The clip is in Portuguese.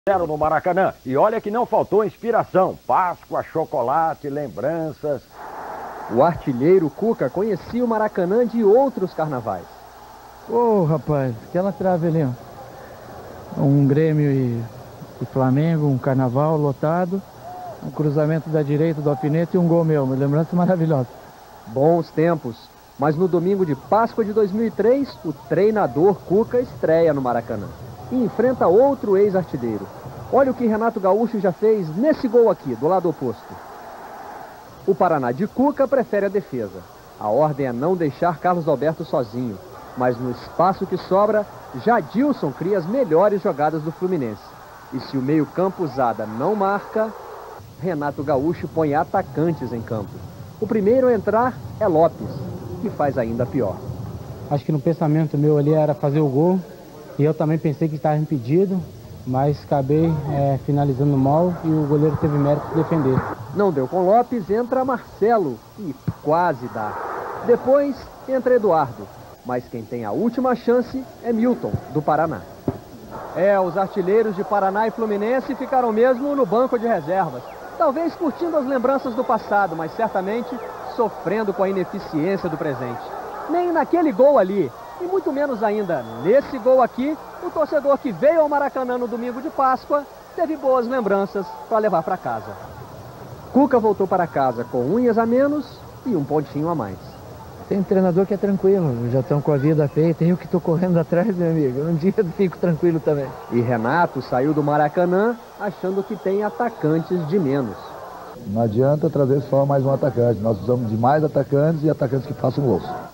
0 no Maracanã. E olha que não faltou inspiração. Páscoa, chocolate, lembranças. O artilheiro Cuca conhecia o Maracanã de outros carnavais. Ô, rapaz, aquela trave ali, ó. Um Grêmio e Flamengo, um carnaval lotado, um cruzamento da direita do alfinete e um gol meu. Uma lembrança maravilhosa. Bons tempos. Mas no domingo de Páscoa de 2003, o treinador Cuca estreia no Maracanã e enfrenta outro ex-artilheiro. Olha o que Renato Gaúcho já fez nesse gol aqui, do lado oposto. O Paraná de Cuca prefere a defesa. A ordem é não deixar Carlos Alberto sozinho. Mas no espaço que sobra, Jadilson cria as melhores jogadas do Fluminense. E se o meio-campo usada não marca, Renato Gaúcho põe atacantes em campo. O primeiro a entrar é Lopes, que faz ainda pior. Acho que no pensamento meu ali era fazer o gol. E eu também pensei que estava impedido, mas acabei finalizando mal e o goleiro teve mérito de defender. Não deu com Lopes, entra Marcelo e quase dá. Depois entra Eduardo, mas quem tem a última chance é Milton, do Paraná. Os artilheiros de Paraná e Fluminense ficaram mesmo no banco de reservas. Talvez curtindo as lembranças do passado, mas certamente sofrendo com a ineficiência do presente. Nem naquele gol ali, e muito menos ainda nesse gol aqui, o torcedor que veio ao Maracanã no domingo de Páscoa teve boas lembranças para levar para casa. Cuca voltou para casa com unhas a menos e um pontinho a mais. Tem treinador que é tranquilo, já estão com a vida feita, eu que estou correndo atrás, meu amigo. Um dia eu fico tranquilo também. E Renato saiu do Maracanã achando que tem atacantes de menos. Não adianta trazer só mais um atacante, nós precisamos de mais atacantes e atacantes que façam gols.